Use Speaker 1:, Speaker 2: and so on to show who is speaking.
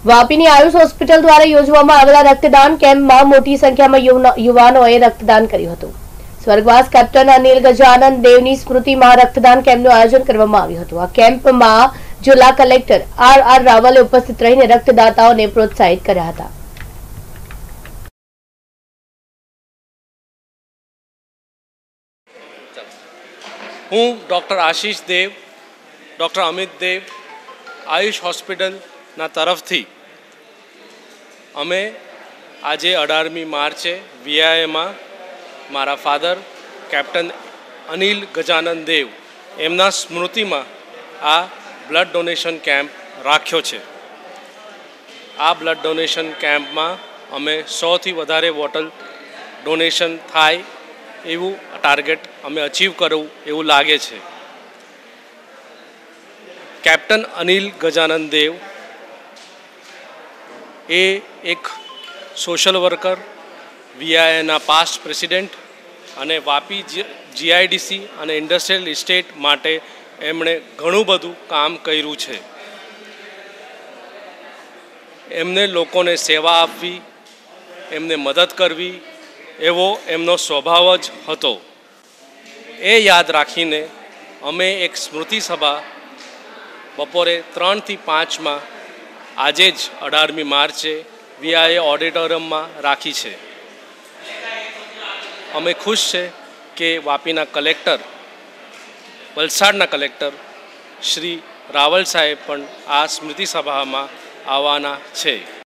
Speaker 1: વાપીની Ayush hospital દ્વારા યોજવામાં આવેલા રક્તદાન કેમ્પમાં મોટી સંખ્યામાં યુવાનોએ રક્તદાન કર્યું હતું। સ્વર્ગવાસ કેપ્ટન અનિલ ગજાનન દેવની સ્મૃતિમાં રક્તદાન કેમ્પનું આયોજન કરવામાં આવ્યું હતું। આ કેમ્પમાં જિલ્લા કલેક્ટર આર રાવલે ઉપસ્થિત રહીને રક્તદાતાઓને પ્રોત્સાહિત કર્યા હતા।
Speaker 2: હું ડૉક્ટર આશીષ દેવ, ડૉક્ટર અમિત દેવ, આયુષ હોસ્પિટલના તરફથી અમે આજે 18મી માર્ચે વીઆઈએમાં મારા ફાધર કેપ્ટન અનિલ ગજાનન દેવ એમના સ્મૃતિમાં આ બ્લડ ડોનેશન કેમ્પ રાખ્યો છે। આ બ્લડ ડોનેશન કેમ્પમાં અમે 100થી વધારે બોટલ ડોનેશન થાય એવું ટાર્ગેટ અમે અચીવ કરવું એવું લાગે છે। કેપ્ટન અનિલ ગજાનન દેવ એ એક સોશિયલ વર્કર, વીઆઈએના પાસ્ટ પ્રેસિડેન્ટ અને વાપી જીઆઈડીસી અને ઇન્ડસ્ટ્રીયલ ઇસ્ટેટ માટે એમણે ઘણું બધું કામ કર્યું છે। એમને લોકોને સેવા આપવી, એમને મદદ કરવી એવો એમનો સ્વભાવ જ હતો। એ યાદ રાખીને અમે એક સ્મૃતિ સભા બપોરે 3થી 5 આજે જ 18મી માર્ચે વીઆઈએ ઓડિટોરિયમમાં રાખી છે। અમે ખુશ છે કે વાપીના કલેક્ટર, વલસાડના કલેક્ટર શ્રી રાવલ સાહેબ પણ આ સ્મૃતિ સભામાં આવવાના છે।